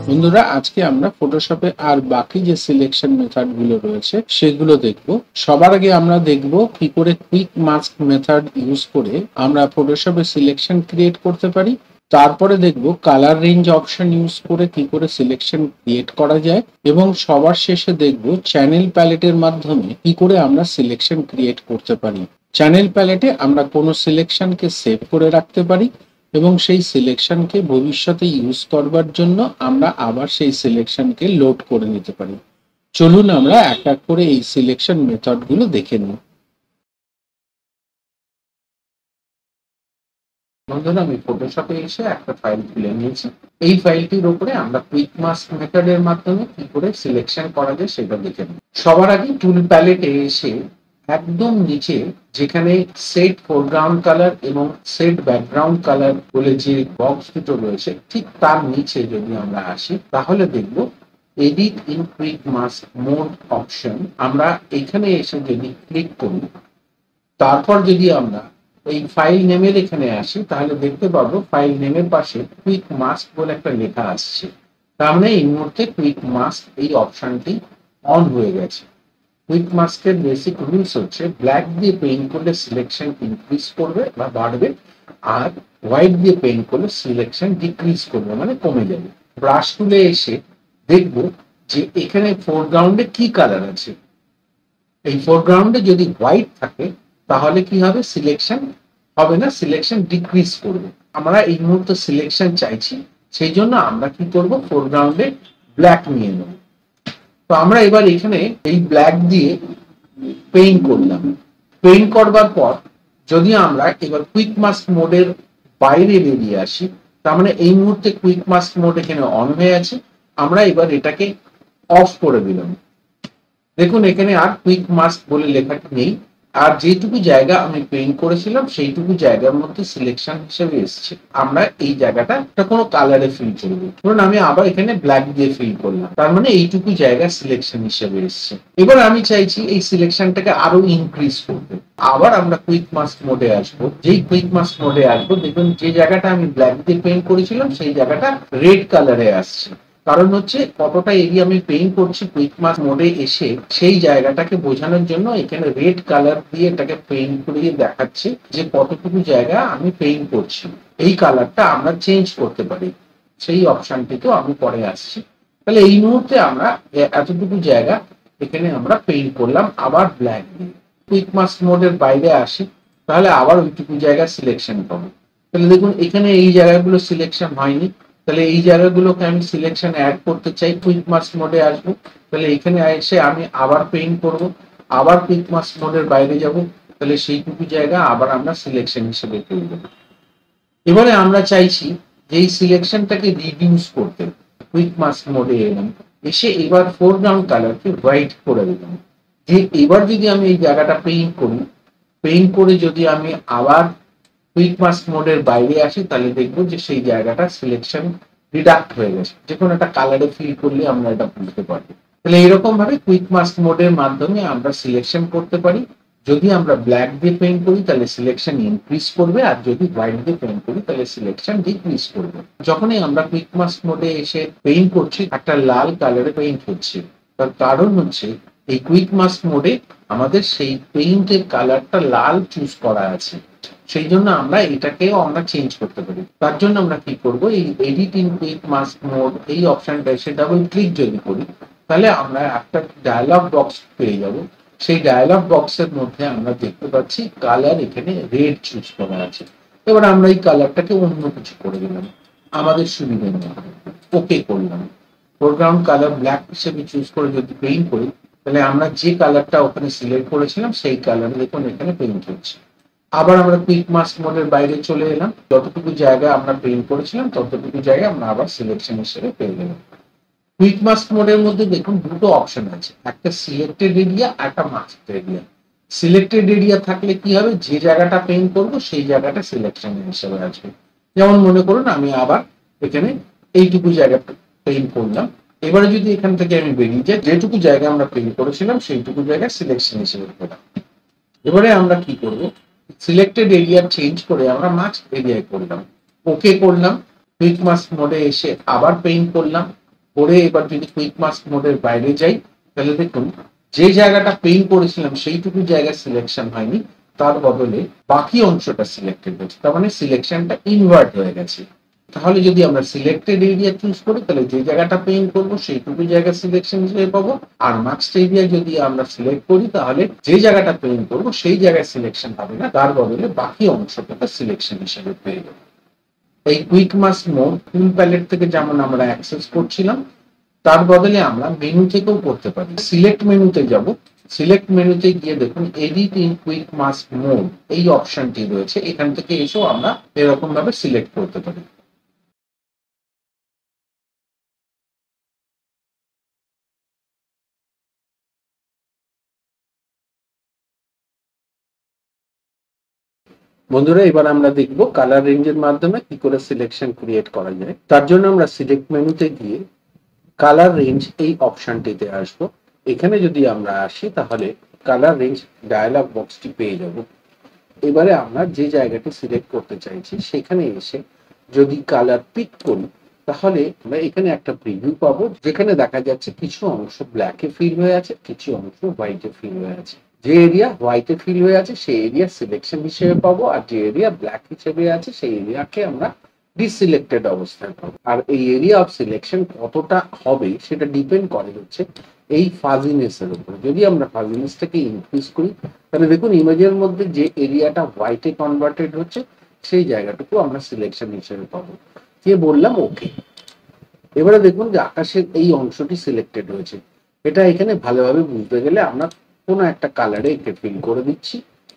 বন্ধুরা, আজকে আমরা ফটোশপে আর বাকি যে সিলেকশন মেথড গুলো রয়েছে সেগুলো দেখব। সবার আগে আমরা দেখব কি করে কুইক মাস্ক মেথড ইউজ করে আমরা ফটোশপে সিলেকশন ক্রিয়েট করতে পারি। তারপরে দেখব কালার রেঞ্জ অপশন ইউজ করে কি করে সিলেকশন ক্রিয়েট করা যায়, এবং সবার শেষে দেখব চ্যানেল প্যালেটের মাধ্যমে কি করে আমরা সিলেকশন ক্রিয়েট করতে পারি। চ্যানেল প্যালেটে আমরা কোনো সিলেকশনকে সেভ করে রাখতে পারি এবং সেই সিলেকশনকে ভবিষ্যতে ইউজ করবার জন্য আমরা আবার সেই সিলেকশনকে লোড করে নিতে পারি। চলুন আমরা এক এক করে এই সিলেকশন মেথডগুলো দেখে নিই। বন্ধুরা, আমি ফটোশপে এসে একটা ফাইল খুলে নিয়েছি। এই ফাইলটির উপরে আমরা কুইক মাস্ক মেথডের মাধ্যমে কি করে সিলেকশন করা যায় সেটা দেখে নিই। সবার আগে টুল প্যালেটে এসে একদম নিচে যেখানে সেট ফোরগ্রাউন্ড কালার এবং সেট ব্যাকগ্রাউন্ড কালার বলে যে বক্স দুটো রয়েছে, ঠিক তার নিচে যদি আমরা আসি তাহলে দেখব edit in quick mask mode option. আমরা এখানে এসে যদি ক্লিক করি, তারপর যদি আমরা এই ফাইল নেমের এখানে আসি তাহলে দেখতে পাবো ফাইল নেমের পাশে কুইক মাস্ক বলে একটা লেখা আসছে। তার মানে এই মুহূর্তে কুইক মাস্ক এই অপশনটি অন হয়ে গেছে। কুইক মাস্কের বেসিক রুলস হচ্ছে ব্ল্যাক দিয়ে পেইন্ট করলে সিলেকশন ইনক্রিজ করবে বা বাড়বে, আর হোয়াইট দিয়ে পেইন্ট করলে সিলেকশন ডিক্রিজ করবে মানে কমে যাবে। ব্রাশ টুলে এসে দেখব যে এখানে ফোরগ্রাউন্ডে কি কালার আছে। এই ফোরগ্রাউন্ডে যদি হোয়াইট থাকে তাহলে কি হবে, সিলেকশন হবে না, সিলেকশন ডিক্রিজ করবে। আমরা এই মুহূর্তে সিলেকশন চাইছি, সেই জন্য আমরা কি করব, ফোরগ্রাউন্ডে ব্ল্যাক নিয়ে নেব। তো আমরা এবার এখানে এই ব্ল্যাক দিয়ে পেইন্ট করলাম। পেইন্ট করবার পর যদি আমরা এবার কুইক মাস্ক মোডের বাইরে বেরিয়ে আসি, তার মানে এই মুহূর্তে কুইক মাস্ক মোড এখানে অন হয়ে আছে। আমরা এবার এটাকে অফ করে দিলাম। দেখুন এখানে আর কুইক মাস্ক বলে লেখাটি নেই, আর যেটুকু জায়গা আমি পেইন্ট করেছিলাম সেইটুকু জায়গার মধ্যে সিলেকশন হিসেবে এসছে। আমরা এই জায়গাটা কোনো কালারে ফিল করবো। ধরুন আমি আবার এখানে ব্ল্যাক দিয়ে ফিল করলাম, তার মানে এইটুকু জায়গা সিলেকশন হিসেবে এসছে। এবার আমি চাইছি এই সিলেকশনটাকে আরো ইনক্রিজ করতে। আবার আমরা কুইক মাস্ক মোডে আসবো। যেই কুইক মাস্ক মোডে আসবো, দেখুন যে জায়গাটা আমি ব্ল্যাক দিয়ে পেইন্ট করেছিলাম সেই জায়গাটা রেড কালারে আসছে। কারণ হচ্ছে কতটা এরিয়া আমি পেইন্ট করছি কুইক মাস্ক মোডে এসে সেই জায়গাটাকে বোঝানোর জন্য এখানে রেড কালার দিয়ে এটাকে পেইন্ট করিয়ে দেখাচ্ছে যে কতটুকু জায়গা আমি পেইন্ট করছি। এই কালারটা আমরা চেঞ্জ করতে পারি, সেই অপশনটিতেও আমি পরে আসছি। তাহলে এই মুহূর্তে আমরা এতটুকু জায়গা এখানে আমরা পেইন্ট করলাম আবার ব্ল্যাক দিয়ে। কুইক মাস্ক মোডের বাইরে আসি, তাহলে আবার ওইটুকু জায়গা সিলেকশন পাবো। তাহলে দেখুন এখানে এই জায়গাগুলো সিলেকশন হয়নি, তাহলে এই জায়গাগুলোকে আমি সিলেকশন অ্যাড করতে চাই। কুইক মাস্ক মোডে আসবো, তাহলে এখানে এসে আমি আবার পেইন্ট করব, আবার কুইক মাস্ক মোডের বাইরে যাব, তাহলে সেইটুকু জায়গা আবার আমরা সিলেকশন হিসেবে পেয়ে যাবো। এবারে আমরা চাইছি যে এই সিলেকশনটাকে রিডিউস করতে। কুইক মাস্ক মোডে এলাম, এসে এবার ফোরগ্রাউন্ড কালারকে হোয়াইট করে দিলাম। যে এবার যদি আমি এই জায়গাটা পেইন্ট করি, পেইন্ট করে যদি আমি আবার কুইক মাস্ক মোডের বাইরে আসি, তাহলে দেখবো যে সেই জায়গাটা সিলেকশন রিডাক্ট হয়ে গেছে। যে কোনো একটা কালারে ফিল করলে আমরা এটা বুঝতে পারবো। তাহলে এরকম ভাবে কুইক মাস্ক মোডের মাধ্যমে আমরা সিলেকশন করতে পারি। যদি আমরা ব্ল্যাক দিয়ে পেইন্ট করি তাহলে সিলেকশন ইনক্রিজ করবে, আর যদি হোয়াইট দিয়ে পেইন্ট করি তাহলে সিলেকশন ডিক্রিজ করবে। যখনই আমরা কুইক মাস্ক মোডে এসে পেইন্ট করছি, একটা লাল কালারে পেইন্ট হচ্ছে, তার কারণ হচ্ছে এই কুইক মাস্ক মোডে আমাদের সেই পেইন্টের কালারটা লাল চুজ করা আছে। সেই জন্য আমরা এটাকেও আমরা চেঞ্জ করতে পারি। তার জন্য আমরা কি করব, এই edit in quick mask mode এই অপশনটা এসে ডাবল ক্লিক যদি করি, তাহলে আমরা একটা ডায়লগ বক্স পেয়ে যাব। সেই ডায়লগ বক্সের মধ্যে আমরা দেখতে পাচ্ছি কালার এখানে রেড চুজ করা আছে। এবার আমরা এই কালারটাকে অন্য কিছু করে দিলাম আমাদের সুবিধা নিয়ে, ওকে করলাম। ফোরগ্রাউন্ড কালার ব্ল্যাক হিসেবে চুজ করে যদি পেইন্ট করি, তাহলে আমরা যে কালারটা ওখানে সিলেক্ট করেছিলাম সেই কালার দেখুন এখানে পেইন্ট হচ্ছে। আবার আমরা কুইক মাস্ক মোডের বাইরে চলে এলাম, যতটুকু জায়গা আমরা পেইন্ট করেছিলাম ততটুকু জায়গা আমরা আবার সিলেকশন হিসেবে পেয়ে গেলাম। কুইক মাস্ক মোডের মধ্যে দেখুন দুটো অপশন আছে, একটা সিলেক্টেড এরিয়া আর একটা মাস্কড এরিয়া। সিলেক্টেড এরিয়া থাকলে কি হবে, যে জায়গাটা পেইন্ট করব সেই জায়গাটা সিলেকশন হিসেবে আসবে। যেমন মনে করুন আমি আবার এখানে এইটুকু জায়গা পেইন্ট করলাম। এবারে যদি এখান থেকে আমি বেরিয়ে যাই, যেটুকু জায়গা আমরা পেইন্ট করেছিলাম সেইটুকু জায়গা সিলেকশন হিসেবে পেলাম। এবারে আমরা কি করব, সিলেক্টেড এরিয়া চেঞ্জ করে আমরা মাস্ক এরিয়ায় করলাম, ওকে করলাম। কুইক মাস্ক মোডে এসে আবার পেইন্ট করলাম, করে এবার যদি কুইক মাস্ক মোডের বাইরে যাই, তাহলে দেখুন যে জায়গাটা পেইন্ট করেছিলাম সেইটুকু জায়গা সিলেকশন হয়নি, তার বদলে বাকি অংশটা সিলেক্টেড হয়েছে। তার মানে সিলেকশনটা ইনভার্ট হয়ে গেছে। তাহলে যদি আমরা সিলেক্টেড এরিয়া চুজ করি, তাহলে যে জায়গাটা পেইন্ট করবো সেইটুকু জায়গা সিলেকশন হিসেবে পাবো। আর মাস্কড এরিয়া যদি আমরা সিলেক্ট করি, তাহলে যে জায়গাটা পেইন্ট করবো সেই জায়গায় সিলেকশন হবে না, তার বদলে বাকি অংশটাকে সিলেকশন হিসেবে পেয়ে যাবো। এই quick mask mode tool palette থেকে যেমন আমরা অ্যাক্সেস করছিলাম, তার বদলে আমরা মেনু থেকেও করতে পারি। সিলেক্ট মেনুতে যাব, সিলেক্ট মেনুতে গিয়ে দেখুন edit in quick mask mode এই অপশনটি রয়েছে। এখান থেকে এসেও আমরা এরকম ভাবে সিলেক্ট করতে পারি। বন্ধুরা, এবার আমরা দেখব কালার রেঞ্জের মাধ্যমে কি করে সিলেকশন ক্রিয়েট করা যায়। তার জন্য আমরা সিলেক্ট মেনুতে গিয়ে কালার রেঞ্জ এই অপশনটিতে আসব। এখানে যদি আমরা আসি, তাহলে কালার রেঞ্জ ডায়ালগ বক্সটি পেয়ে যাব। এবারে আমরা যে জায়গাটি সিলেক্ট করতে চাইছি সেখানে এসে যদি কালার পিক করি, তাহলে আমরা এখানে একটা প্রিভিউ পাবো, যেখানে দেখা যাচ্ছে কিছু অংশ ব্ল্যাকে ফিল হয়ে আছে, কিছু অংশ হোয়াইটে ফিল হয়ে আছে। যে এরিয়া হোয়াইটে ফিল হয়ে আছে সেই এরিয়া সিলেকশন হিসেবে পাবো, আর যে এরিয়া ব্ল্যাক হিসেবে আছে সেই এরিয়াকে আমরা ডিসিলেক্টেড অবস্থায় পাবো। আর এই এরিয়া অফ সিলেকশন কতটা হবে সেটা ডিপেন্ড করে হচ্ছে এই ফাজিনেস এর উপর। যদি আমরা ফাজিনেসটাকে ইনক্রিজ করি, তাহলে দেখুন ইমেজের মধ্যে যে এরিয়াটা হোয়াইটে কনভার্টেড হচ্ছে সেই জায়গাটুকু আমরা সিলেকশন হিসেবে পাবো। যে বললাম ওকে। এবারে দেখুন যে আকাশের এই অংশটি সিলেক্টেড হয়েছে। এটা এখানে ভালোভাবে বুঝতে গেলে আমরা কোনো একটা কালারে একে ফিল করে দিচ্ছি,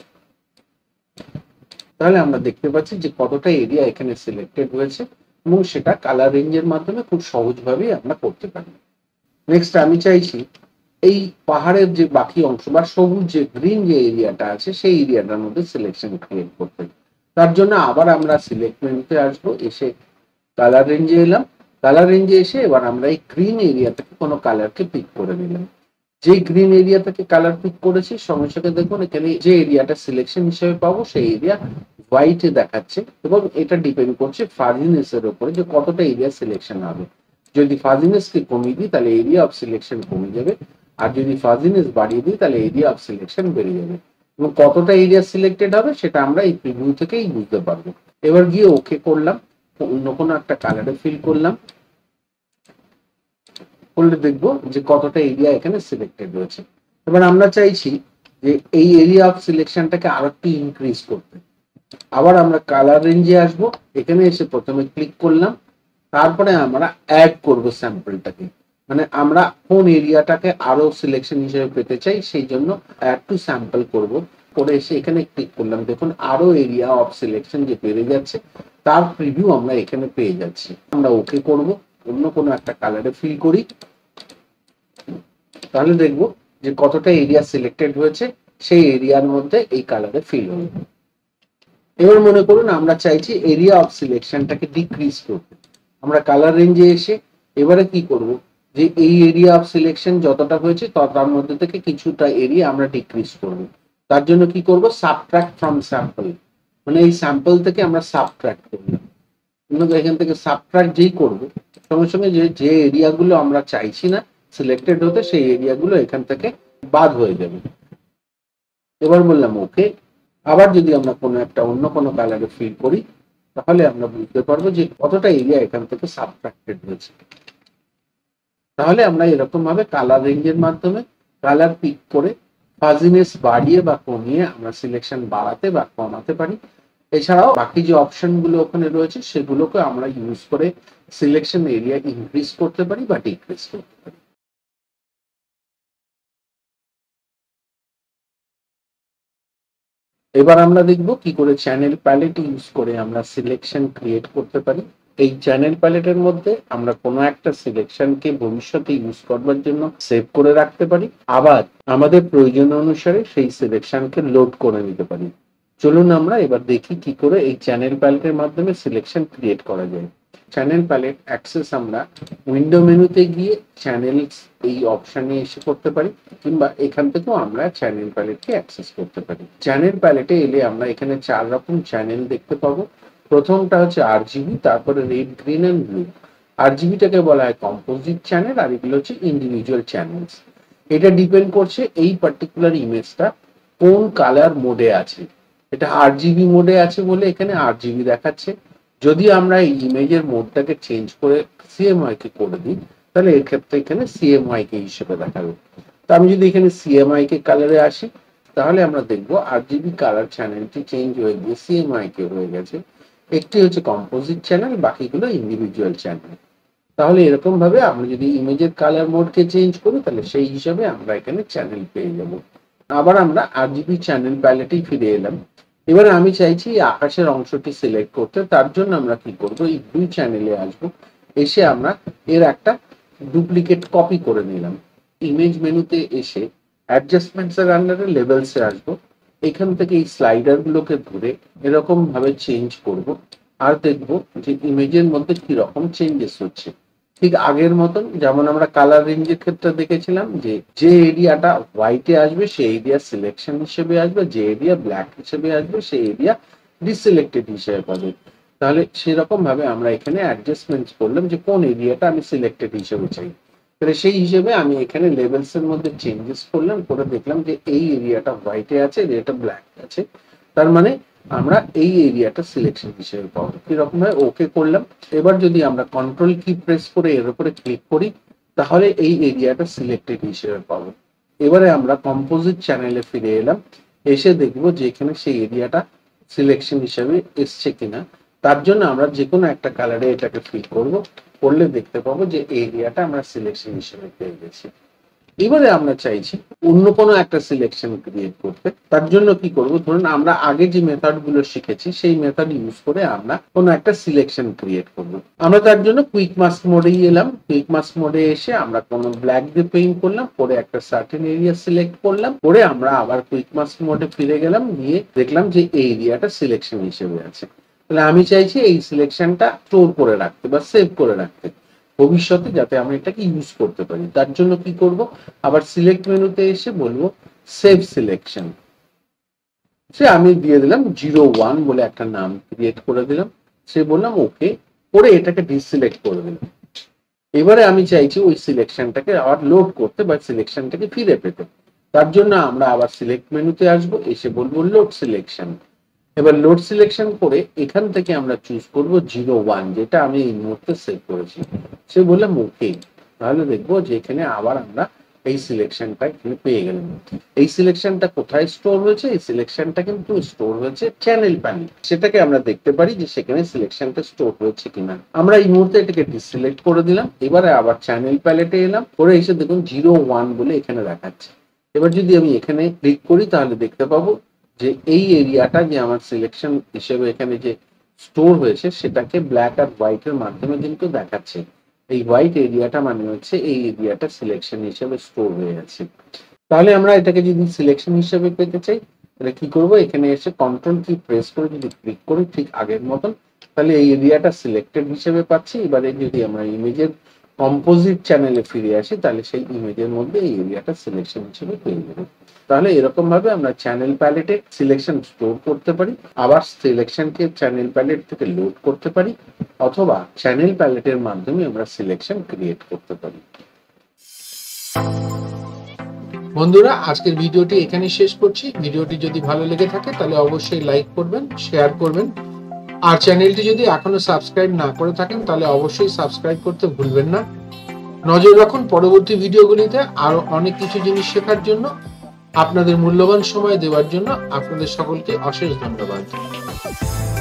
তাহলে আমরা দেখতে পাচ্ছি যে কতটা এরিয়া এখানে সিলেক্টেড হয়েছে, এবং সেটা কালার রেঞ্জের মাধ্যমে খুব সহজভাবেই আমরা করতে পারি। নেক্সট আমি চাইছি এই পাহাড়ের যে বাকি অংশ বা সবুজ যে গ্রিন যে এরিয়াটা আছে সেই এরিয়াটার মধ্যে সিলেকশন ক্রিয়েট করতে। তার জন্য আবার আমরা সিলেক্ট মেনুতে আসবো, এসে কালার রেঞ্জে এলাম। কালার রেঞ্জে এসে এবার আমরা এই গ্রিন এরিয়া থেকে কোনো কালারকে পিক করে নিলাম। যে গ্রিন এরিয়া থেকে কালার পিক করেছি, সঙ্গে সঙ্গে দেখুন এখানে যে এরিয়াটা সিলেকশন হিসেবে পাবো সেই এরিয়া হোয়াইটে দেখাচ্ছে, এবং এটা ডিপেন্ড করছে ফাজিনেস এর উপরে যে কতটা এরিয়া সিলেকশন হবে। যদি ফাজিনেস কে কমিয়ে দিই তাহলে এরিয়া অফ সিলেকশন কমে যাবে, আর যদি ফাজিনেস বাড়িয়ে দিই তাহলে এরিয়া অফ সিলেকশন বেড়ে যাবে। এবং কতটা এরিয়া সিলেক্টেড হবে সেটা আমরা এই প্রিভিউ থেকেই বুঝতে পারবো। এবার গিয়ে ওকে করলাম, অন্য কোনো একটা কালারে ফিল করলাম, করলে দেখবো যে কতটা এরিয়া এখানে সিলেক্টেড রয়েছে। এবার আমরা চাইছি যে এই এরিয়া অফ সিলেকশনটাকে আরো একটু ইনক্রিজ করতে। আবার আমরা কালার রেঞ্জে আসবো, এখানে এসে প্রথমে ক্লিক করলাম, তারপরে আমরা অ্যাড করব স্যাম্পলটাকে। মানে আমরা কোন এরিয়াটাকে আরো সিলেকশন হিসেবে পেতে চাই, সেই জন্য অ্যাড টু স্যাম্পল করব। করে এসে এখানে ক্লিক করলাম, দেখুন আরো এরিয়া অফ সিলেকশন যে বেড়ে যাচ্ছে তার প্রিভিউ আমরা এখানে পেয়ে যাচ্ছি। আমরা ওকে করব, অন্য কোনো একটা কালারে ফিল করি, তাহলে দেখবো যে কতটা এরিয়া সিলেক্টেড হয়েছে সেই এরিয়ার মধ্যে এই কালারে ফিল হবে। এবার মনে করুন আমরা চাইছি এরিয়া অফ সিলেকশনটাকে ডিক্রিজ করতে। আমরা কালার রেঞ্জে এসে এবারে কি করব, যে এই এরিয়া অফ সিলেকশন যতটা হয়েছে তার মধ্যে থেকে কিছুটা এরিয়া আমরা ডিক্রিজ করব। তার জন্য কি করব, সাবট্রাক্ট ফ্রম স্যাম্পল, মানে এই স্যাম্পল থেকে আমরা সাবট্রাক্ট করলাম। এখান থেকে সাবট্রাক্ট যেই করব, সঙ্গে সঙ্গে যে এরিয়াগুলো আমরা চাইছি না সিলেক্টেড হতে সেই এরিয়াগুলো এখান থেকে বাদ হয়ে যাবে। এবার বললাম ওকে। আবার যদি আমরা কোনো একটা অন্য কোনো কালারে ফিল করি, তাহলে আমরা বুঝতে পারবো যে কতটা এরিয়া এখান থেকে সাবট্রাক্টেড হয়েছে। তাহলে আমরা এরকম ভাবে কালার রেঞ্জের মাধ্যমে কালার পিক করে ফাজিনেস বাড়িয়ে বা কমিয়ে আমরা সিলেকশন বাড়াতে বা কমাতে পারি। এছাড়াও বাকি যে অপশন গুলো ওখানে রয়েছে সেগুলোকে আমরা ইউজ করে সিলেকশন এরিয়া ইনক্রিজ করতে পারি বা ডিক্রিজ করতে পারি। এবার আমরা দেখব কি করে চ্যানেল প্যালেট ইউজ করে আমরা সিলেকশন ক্রিয়েট করতে পারি। এই চ্যানেল প্যালেটের মধ্যে আমরা কোনো একটা সিলেকশনকে ভবিষ্যতে ইউজ করবার জন্য সেভ করে রাখতে পারি, আবার আমাদের প্রয়োজন অনুসারে সেই সিলেকশনকে লোড করে নিতে পারি। চলুন আমরা এবার দেখি কি করে এই চ্যানেল প্যালেটের মাধ্যমে সিলেকশন ক্রিয়েট করা যায়। চ্যানেল প্যালেট অ্যাক্সেস আমরা উইন্ডো মেনুতে গিয়ে চ্যানেলস এই অপশনে এসে করতে পারি, কিংবা এখান থেকেও আমরা চ্যানেল প্যালেটকে অ্যাক্সেস করতে পারি। চ্যানেল প্যালেটে এলে আমরা এখানে 4 রকম চ্যানেল দেখতে পাবো। প্রথমটা হচ্ছে RGB, তারপরে রেড, গ্রিন এন্ড ব্লু। আরজিবিটাকে বলা হয় কম্পোজিট চ্যানেল, আর এগুলো হচ্ছে ইন্ডিভিজুয়াল চ্যানেলস। এটা ডিপেন্ড করছে এই পার্টিকুলার ইমেজটা কোন কালার মোডে আছে। এটা আরজিবি মোডে আছে বলে এখানে আরজিবি দেখাচ্ছে। যদি আমরা এই ইমেজের মোডটাকে চেঞ্জ করে সিএমওয়াই কে করে দিই তাহলে এর ক্ষেত্রে এখানে সিএমওয়াই কে হিসেবে দেখাবে। তো আমি যদি এখানে সিএমওয়াই কে কালারে আসি তাহলে আমরা দেখবো আরজিবি কালার চ্যানেলটি চেঞ্জ হয়ে গিয়ে সিএমওয়াই কে হয়ে গেছে। একটি হচ্ছে কম্পোজিট চ্যানেল, বাকিগুলো ইন্ডিভিজুয়াল চ্যানেল। তাহলে এরকম ভাবে আমরা যদি ইমেজের কালার মোডকে চেঞ্জ করি তাহলে সেই হিসাবে আমরা এখানে চ্যানেল পেয়ে যাব। আবার আমরা আরজিবি চ্যানেল প্যালেটেই ফিরে এলাম। এবারে আমি চাইছি এই আকাশের অংশটি সিলেক্ট করতে। তার জন্য আমরা কি করব, এই ব্লু চ্যানেলে আসবো, এসে আমরা এর একটা ডুপ্লিকেট কপি করে নিলাম। ইমেজ মেনুতে এসে অ্যাডজাস্টমেন্টস এর আন্ডারে লেভেলসে আসবো। এখান থেকে এই স্লাইডার গুলোকে ধরে এরকম ভাবে চেঞ্জ করব, আর দেখবো যে ইমেজের মধ্যে কি রকম চেঞ্জেস হচ্ছে। ঠিক আগের মতন যেমন আমরা কালার রেঞ্জের ক্ষেত্রে দেখেছিলাম যে এরিয়াটা হোয়াইটে আসবে সেই এরিয়া সিলেকশন হিসেবে আসবে, যে এরিয়া ব্ল্যাক হিসেবে আসবে সেই এরিয়া ডিসিলেক্টেড হিসেবে পাবে। তাহলে সেরকম ভাবে আমরা এখানে অ্যাডজাস্টমেন্টস করলাম যে কোন এরিয়াটা আমি সিলেক্টেড হিসেবে চাই। তাহলে সেই হিসেবে আমি এখানে লেভেলস এর মধ্যে চেঞ্জেস করলাম, করে দেখলাম যে এই এরিয়াটা হোয়াইটে আছে, এরিয়াটা ব্ল্যাক আছে, তার মানে আমরা এই এরিয়াটা সিলেকশন হিসেবে পাবো। কিরকম ভাবে ওকে করলাম। এবার যদি আমরা কন্ট্রোল কি প্রেস করে এর উপরে ক্লিক করি তাহলে এই এরিয়াটা সিলেক্টেড হিসেবে পাবো। এবারে আমরা কম্পোজিট চ্যানেলে ফিরে এলাম, এসে দেখবো যে এখানে সেই এরিয়াটা সিলেকশন হিসেবে এসছে কিনা। তার জন্য আমরা যে কোনো একটা কালারে এটাকে ফিল করব, করলে দেখতে পাবো যে এই এরিয়াটা আমরা সিলেকশন হিসেবে পেয়ে গেছি। এবারে আমরা চাইছি অন্য কোনো একটা সিলেকশন ক্রিয়েট করতে। তার জন্য কি করব, ধরুন আমরা আগে যে মেথড গুলো শিখেছি সেই মেথড ইউজ করে আমরা কোনো একটা সিলেকশন ক্রিয়েট করব। আমরা তার জন্য কুইক মাস্ক মোডেই এলাম। কুইক মাস্ক মোডে এসে আমরা কোনো ব্ল্যাক দিয়ে পেইন্ট করলাম, পরে একটা সার্টেন এরিয়া সিলেক্ট করলাম, পরে আমরা আবার কুইক মাস্ক মোডে ফিরে গেলাম, গিয়ে দেখলাম যে এই এরিয়াটা সিলেকশন হিসেবে আছে। তাহলে আমি চাইছি এই সিলেকশনটা স্টোর করে রাখতে বা সেভ করে রাখতে ভবিষ্যতে, যাতে আমরা এটাকে ইউজ করতে পারি। তার জন্য কি করব, আবার সিলেক্ট মেনুতে এসে বলবো সেভ সিলেকশন। সে আমি দিয়ে দিলাম 01 বলে একটা নাম ক্রিয়েট করে দিলাম, সে বললাম ওকে করে এটাকে ডিসিলেক্ট করে দিলাম। এবারে আমি চাইছি ওই সিলেকশনটাকে আবার লোড করতে বা সিলেকশনটাকে ফিরে পেতে। তার জন্য আমরা আবার সিলেক্ট মেনুতে আসবো, এসে বলবো লোড সিলেকশন। এবার লোড সিলেকশন করে এখান থেকে আমরা চুজ করব 01, যেটা আমি এই মুহূর্তে সেভ করেছি। সে বললাম ওকে। তাহলে দেখবো যে এখানে আবার আমরা এই সিলেকশনটা এখানে পেয়ে গেলাম। এই সিলেকশনটা কোথায় স্টোর হয়েছে, এই সিলেকশনটা কিন্তু স্টোর হয়েছে চ্যানেল প্যানেল। সেটাকে আমরা দেখতে পারি যে সেখানে সিলেকশনটা স্টোর হয়েছে কিনা। আমরা এই মুহূর্তে এটাকে ডিসিলেক্ট করে দিলাম। এবারে আবার চ্যানেল প্যালেটে এলাম, করে এসে দেখুন 01 বলে এখানে দেখাচ্ছে। এবার যদি আমি এখানে ক্লিক করি তাহলে দেখতে পাবো যে এই এরিয়াটা যে আমার সিলেকশন হিসেবে এখানে যে স্টোর হয়েছে সেটাকে ব্ল্যাক আর হোয়াইট এর মাধ্যমে কিন্তু দেখাচ্ছে। এই হোয়াইট এরিয়াটা মানে হচ্ছে এই এরিয়াটা সিলেকশন হিসেবে স্টোর হয়ে আছে। তাহলে আমরা এটাকে যদি সিলেকশন হিসেবে পেতে চাই তাহলে কি করব, এখানে এসে কন্ট্রোল কি প্রেস করে যদি ক্লিক করি ঠিক আগের মতন, তাহলে এই এরিয়াটা সিলেক্টেড হিসেবে পাচ্ছি। এবারে যদি আমরা ইমেজের কম্পোজিট চ্যানেলে ফিরে আসি তাহলে সেই ইমেজের মধ্যে এই এরিয়াটা সিলেকশন হিসেবে পেয়ে যাবে। তাহলে এরকম ভাবে আমরা চ্যানেল প্যালেটে সিলেকশন স্টোর করতে পারি, আবার সিলেকশনকে চ্যানেল প্যালেট থেকে লোড করতে পারি, অথবা চ্যানেল প্যালেটের মাধ্যমে আমরা সিলেকশন ক্রিয়েট করতে পারি। বন্ধুরা, আজকের ভিডিওটি এখানে শেষ করছি। ভিডিওটি যদি ভালো লেগে থাকে তাহলে অবশ্যই লাইক করবেন, শেয়ার করবেন, আর চ্যানেলটি যদি এখনো সাবস্ক্রাইব না করে থাকেন তাহলে অবশ্যই সাবস্ক্রাইব করতে ভুলবেন না। নজর রাখুন পরবর্তী ভিডিওগুলিতে আরো অনেক কিছু জিনিস শেখার জন্য। আপনাদের মূল্যবান সময় দেওয়ার জন্য আপনাদের সকলকে অশেষ ধন্যবাদ।